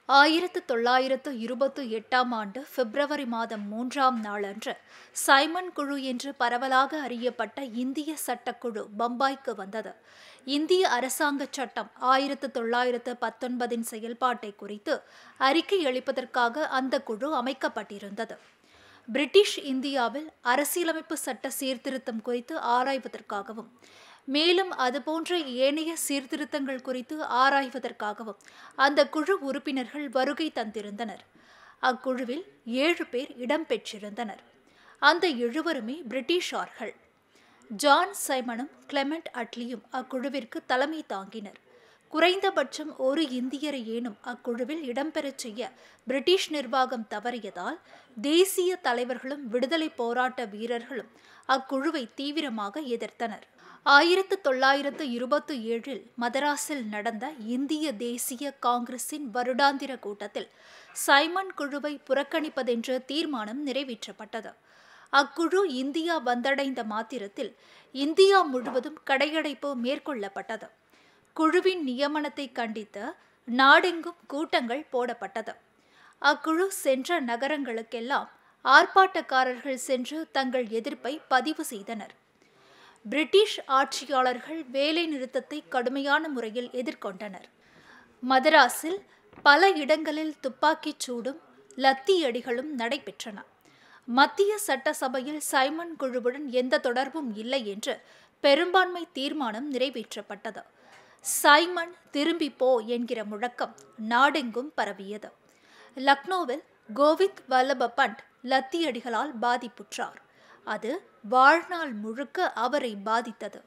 1928ஆம் ஆண்டு பிப்ரவரி மாதம் 3ஆம் நாளன்று சைமன் குழு என்று பரவலாக அறியப்பட்ட இந்திய சட்டக்குழு பம்பாய்க்கு வந்தது. இந்திய அரசாங்க சட்டம் 1919இன் செயல்பாட்டை குறித்து அறிக்கை அளிப்பதற்காக அந்த குழு அமைக்கப்பட்டிருந்தது. பிரிட்டிஷ் இந்தியாவில் அரசியலமைப்பு சட்ட சீர்திருத்தம் குறித்து ஆராய்வதற்காகவும் மேலும் அதுபோன்ற ஏனைய சீர்திருத்தங்கள் குறித்து ஆராய்வதற்காகவும் அந்த குழு உறுப்பினர்கள் வருகை தந்திருந்தனர். அக்குழுவில் 7 பேர் இடம்பெற்றிருந்தனர். அந்த 7வருமே பிரிட்டிஷார்கள். ஜான் சைமனும் கிளெமெண்ட் அட்லியும் அக்குழுவிற்கு தலைமை தாங்கினர். குறைந்தபட்சம் ஒரு இந்தியரை ஏனும் அக்குழுவில் இடம்பெறச் செய்ய பிரிட்டிஷ் நிர்வாகம் தவறியதால் தேசிய தலைவர்களும் விடுதலை போராட்ட வீரர்களும் அக்குழுவை தீவிரமாக எதிர்த்தனர். 1927இல் மதராஸில் நடந்த இந்திய தேசிய காங்கிரசின் வருடாந்திர கூட்டத்தில் சைமன் குழுவை புறக்கணிப்பதென்ற தீர்மானம் நிறைவேற்றப்பட்டது. அக்குழு இந்தியா வந்தடைந்த மாத்திரத்தில் இந்தியா முழுவதும் கடையடைப்பு மேற்கொள்ளப்பட்டது. குழுவின் நியமனத்தை கண்டித்து நாடெங்கும் கூட்டங்கள் போடப்பட்டது. அக்குழு சென்ற நகரங்களுக்கெல்லாம் ஆர்ப்பாட்டக்காரர்கள் சென்று தங்கள் எதிர்ப்பை பதிவு செய்தனர். பிரிட்டிஷ் ஆட்சியாளர்கள் வேலை நிறுத்தத்தை கடுமையான முறையில் எதிர்கொண்டனர். மதராஸில் பல இடங்களில் துப்பாக்கிச் சூடும் லத்தியடிகளும் நடைபெற்றன. மத்திய சட்டசபையில் சைமன் குழுவுடன் எந்த தொடர்பும் இல்லை என்று பெரும்பான்மை தீர்மானம் நிறைவேற்றப்பட்டது. சைமன் திரும்பி போ என்கிற முழக்கம் நாடெங்கும் பரவியது. லக்னோவில் கோவிந்த் வல்லப பண்ட் லத்தியடிகளால் பாதிப்புற்றார். அது வாழ்நாள் முழுக்க அவரை பாதித்தது.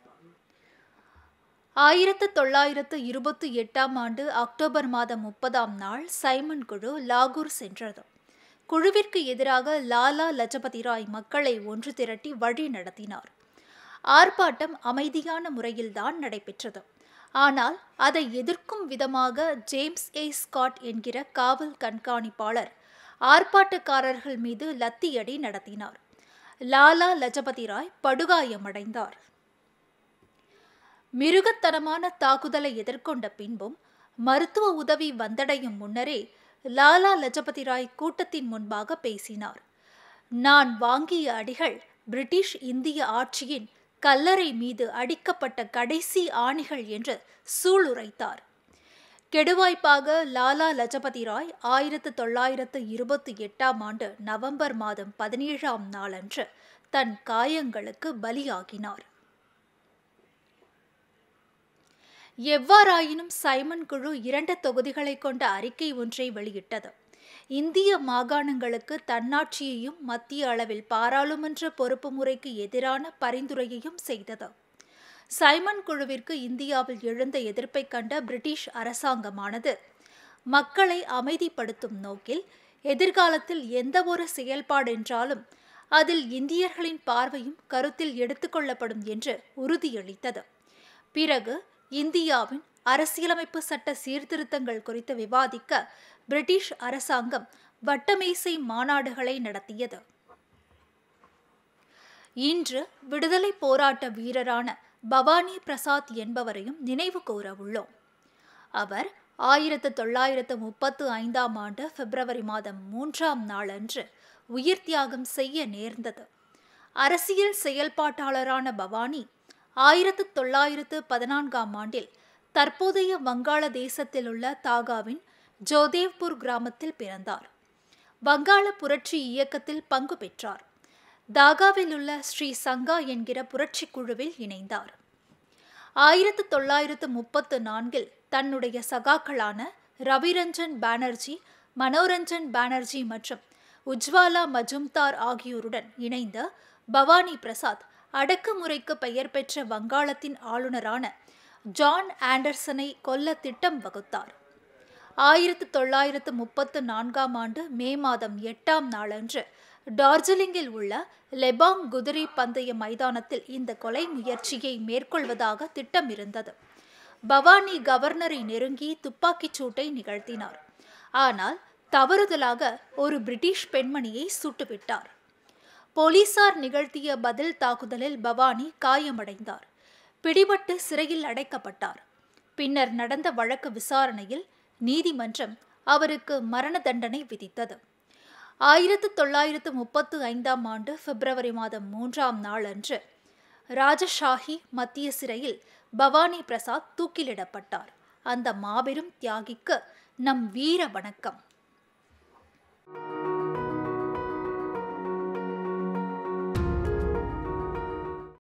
1928ஆம் ஆண்டு அக்டோபர் மாதம் 30ஆம் நாள் சைமன் குழு லாகூர் சென்றது. குழுவிற்கு எதிராக லாலா லஜபதி ராய் மக்களை ஒன்று திரட்டி வழி நடத்தினார். ஆர்ப்பாட்டம் அமைதியான முறையில்தான் நடைபெற்றது. ஆனால் அதை எதிர்க்கும் விதமாக ஜேம்ஸ் ஏ ஸ்காட் என்கிற காவல் கண்காணிப்பாளர் ஆர்ப்பாட்டக்காரர்கள் மீது லத்தியடி நடத்தினார். லாலா லஜபதி ராய் படுகாயமடைந்தார். மிருகத்தனமான தாக்குதலை எதிர்கொண்ட பின்பும் மருத்துவ உதவி வந்தடையும் முன்னரே லாலா லஜபதி ராய் கூட்டத்தின் முன்பாக பேசினார். நான் வாங்கிய அடிகள் பிரிட்டிஷ் இந்திய ஆட்சியின் கல்லறை மீது அடிக்கப்பட்ட கடைசி ஆணிகள் என்று சூளுரைத்தார். கெடுவாய்ப்பாக லாலா லஜபதி ராய் 1928ஆம் ஆண்டு நவம்பர் மாதம் 17ஆம் நாளன்று தன் காயங்களுக்கு பலியாகினார். எவ்வாறாயினும் சைமன் குழு 2 தொகுதிகளை கொண்ட அறிக்கை ஒன்றை வெளியிட்டது. இந்திய மாகாணங்களுக்கு தன்னாட்சியையும் மத்திய அளவில் பாராளுமன்ற பொறுப்பு முறைக்கு எதிரான பரிந்துரையையும் செய்தது. சைமன் குழுவிற்கு இந்தியாவில் எழுந்த எதிர்ப்பை கண்ட பிரிட்டிஷ் அரசாங்கமானது மக்களை அமைதிப்படுத்தும் நோக்கில் எதிர்காலத்தில் எந்த ஒரு செயல்பாடென்றாலும் அதில் இந்தியர்களின் பார்வையும் கருத்தில் எடுத்துக்கொள்ளப்படும் என்று உறுதியளித்தது. பிறகு இந்தியாவின் அரசியலமைப்பு சட்ட சீர்திருத்தங்கள் குறித்து விவாதிக்க பிரிட்டிஷ் அரசாங்கம் வட்டமேசை மாநாடுகளை நடத்தியது. இன்று விடுதலை போராட்ட வீரரான பவானி பிரசாத் என்பவரையும் நினைவு கூற உள்ளோம். அவர் 1935ஆம் ஆண்டு பிப்ரவரி மாதம் 3ஆம் நாளன்று உயிர் தியாகம் செய்ய நேர்ந்தது. அரசியல் செயல்பாட்டாளரான பவானி 1914ஆம் ஆண்டில் தற்போதைய வங்காளதேசத்தில் உள்ள தாகாவின் ஜோதேவ்பூர் கிராமத்தில் பிறந்தார். வங்காள புரட்சி இயக்கத்தில் பங்கு பெற்றார். தாகாவில் உள்ள ஸ்ரீ சங்கா என்கிற புரட்சி குழுவில் இணைந்தார். 1934இல் தன்னுடைய சகாக்களான ரவிரஞ்சன் பானர்ஜி, மனோரஞ்சன் பானர்ஜி மற்றும் உஜ்வாலா மஜும்தார் ஆகியோருடன் இணைந்த பவானி பிரசாத் அடக்குமுறைக்கு பெயர் பெற்ற வங்காளத்தின் ஆளுநரான ஜான் ஆண்டர்சனை கொல்ல திட்டம் வகுத்தார். 1934ஆம் ஆண்டு மே மாதம் 8ஆம் நாளன்று டார்ஜிலிங்கில் உள்ள லெபாங் குதிரை பந்தய மைதானத்தில் இந்த கொலை முயற்சியை மேற்கொள்வதாக திட்டமிருந்தது. பவானி கவர்னரை நெருங்கி துப்பாக்கிச் சூட்டை நிகழ்த்தினார். ஆனால் தவறுதலாக ஒரு பிரிட்டிஷ் பெண்மணியை சுட்டுவிட்டார். போலீசார் நிகழ்த்திய பதில் தாக்குதலில் பவானி காயமடைந்தார். பிடிபட்டு சிறையில் அடைக்கப்பட்டார். பின்னர் நடந்த வழக்கு விசாரணையில் நீதிமன்றம் அவருக்கு மரண தண்டனை விதித்தது. 1935ஆம் ஆண்டு பிப்ரவரி மாதம் 3ஆம் நாள் அன்று ராஜஷாஹி மத்திய சிறையில் பவானி பிரசாத் தூக்கிலிடப்பட்டார். அந்த மாபெரும் தியாகிக்கு நம் வீர வணக்கம்.